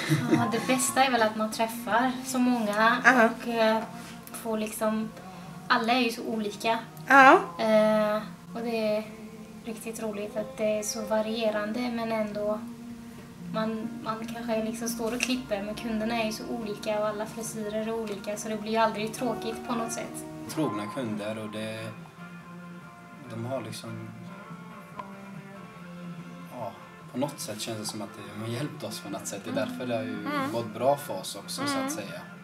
Ja, det bästa är väl att man träffar så många och får liksom... Alla är ju så olika. Ja. Och det är riktigt roligt att det är så varierande men ändå... Man kanske liksom står och klipper men kunderna är ju så olika och alla frisyrer är olika så det blir ju aldrig tråkigt på något sätt. Trogna kunder och de har liksom... Ja, på något sätt känns det som att de har hjälpt oss på något sätt. Det är därför det har ju gått bra för oss också så att säga.